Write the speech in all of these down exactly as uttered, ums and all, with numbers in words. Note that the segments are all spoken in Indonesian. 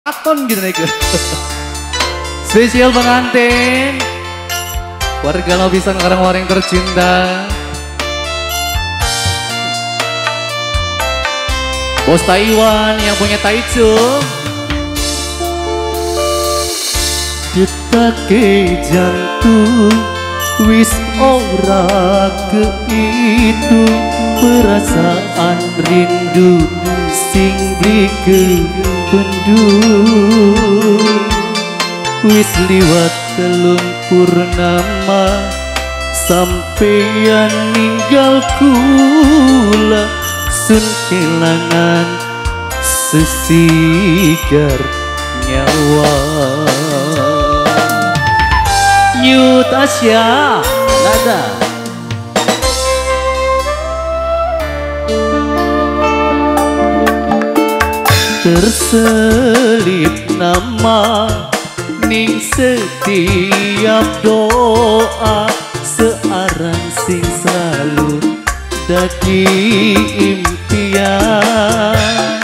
Aton gitu nih. Spesial pengantin warga Lobisan Karangwaring tercinta, Bos Taiwan yang punya Taichu. Detake jantung wis ora kehitung, perasaan rindu sing dikependung. Wis liwat telung purnama sampeyan ninggal kula, sun kelangan sesigar nyawa. New Tasya Nada. Terselip nama ning setiap doa, searan sing selalu dadi impian.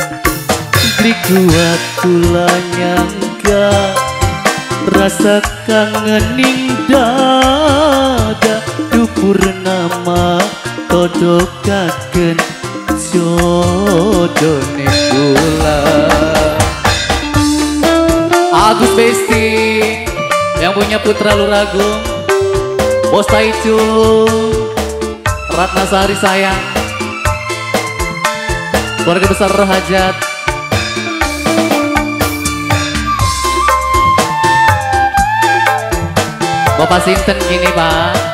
Dikuat kula nyangka rasa kangening dada, dupur nama todokaken jodone kula. Agus Besti yang punya Putra Luragung, Bos Taichu, Ratna Sari sayang, keluarga besar Rohajat, Bapak Sinten gini Pak.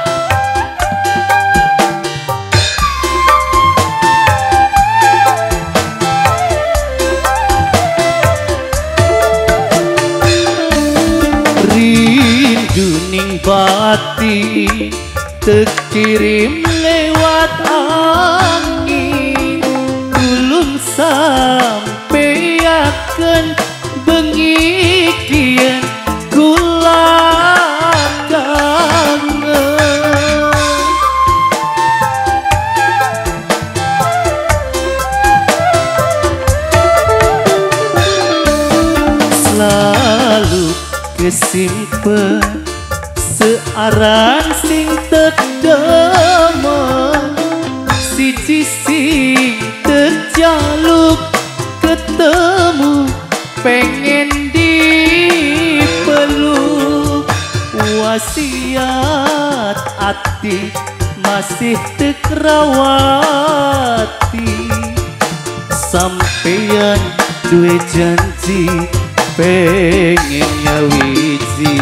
Rinduning batin terkirim lewat angin, belum sampai akan bengi kian kula kangen. Selalu kesimpen searan sing terdemen, siji sing terjaluk ketemu, pengen dipeluk. Wasiat ati masih tekrawati, sampeyan duwe janji pengen nyawiji.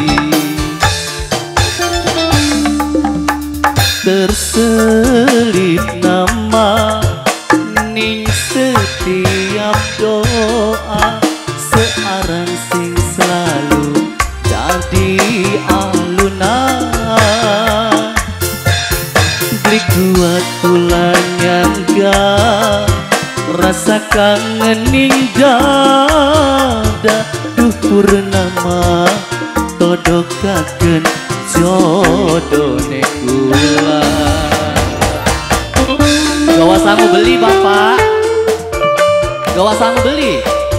Terselip nama ning setiap doa, searan sing selalu jadi alunan. Dikuat kula nyangga rasa kangening dada, duh purnama todokaken jodone kula. Gawa sangu beli Bapak, gawa sangu beli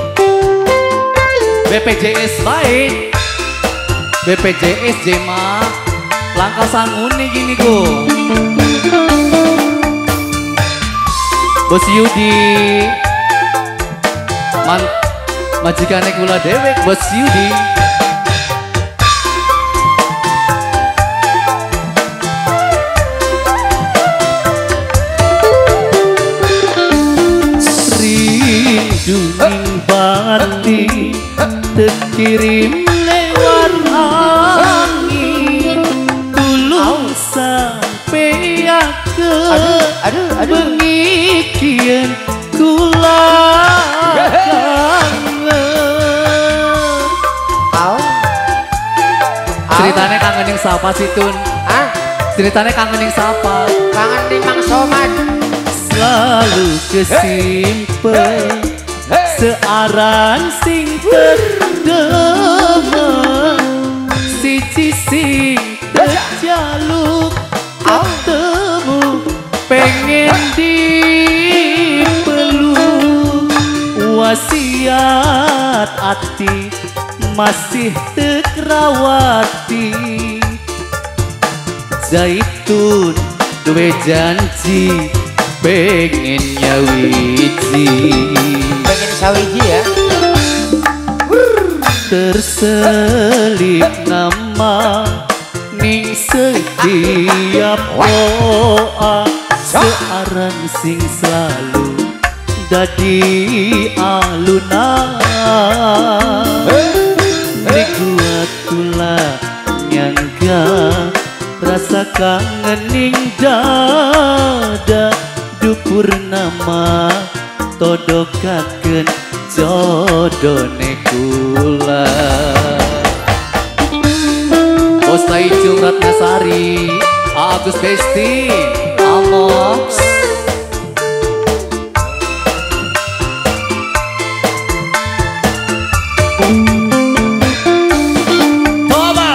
B P J S baik, B P J S Jema langkah sangu nih gini go. Bos Yudi man majikane kula dewek, Bos Yudi. Rinduning batin terkirim lewat angin, tulung sampai akan bengi kian kula kangen. Ceritanya kangening sapa sih Tun? Ah? Ceritanya kangening sapa? Kangening Mang Somad. Selalu kesimpen searan sing terdemen, siji sing terjaluk ketemu, pengen dipeluk. Wasiat ati masih tekrawati. Zaitun duwe janji pengen nyawiji. Pengen sawiji ya. Terselip nama ning setiap doa, searan sing selalu dadi alunan. Niku atula nyangga rasa kangen ning dada, dupur nama todokaken jodone kula. Bos Taijung Ratnasari, Agus Besti, Amox. Toba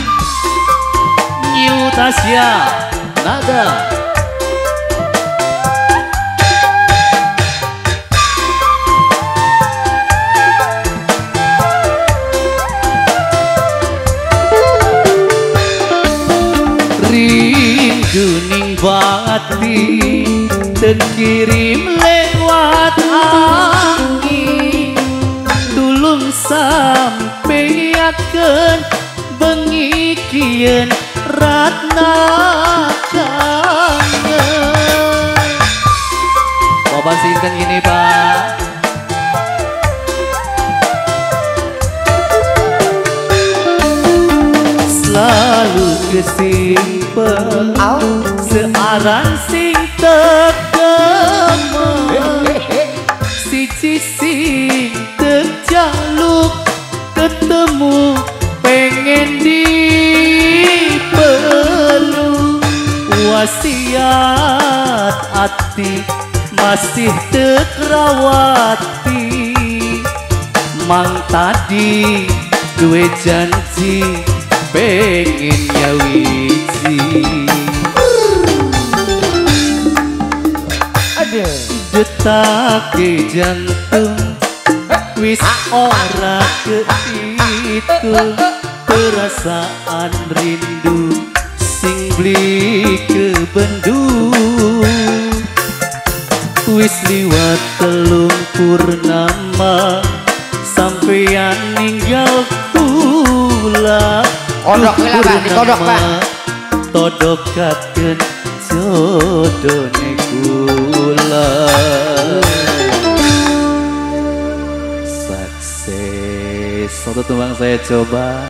New Tasya Nada. Rinduning bati terkirim lewat angin, tulung sampeyakeun bengi kieun Ratna kangen. Bapak singkan gini Pak. Selalu kesimpen searan sing tekeme, siji sing terjaluk ketemu pengen dipeluk. Wasiat ati masih tekrawati, mang tadi duwe janji pengen nyawiji. Detake jantung wis ora kehitung, perasaan rindu sing beli ke bendung. Wis liwat telung purnama sampeyan ninggal kula. Kodok lah Pak, dikodok Pak. Todokaken jodone kula. Sukses. Satu tumbang saya coba.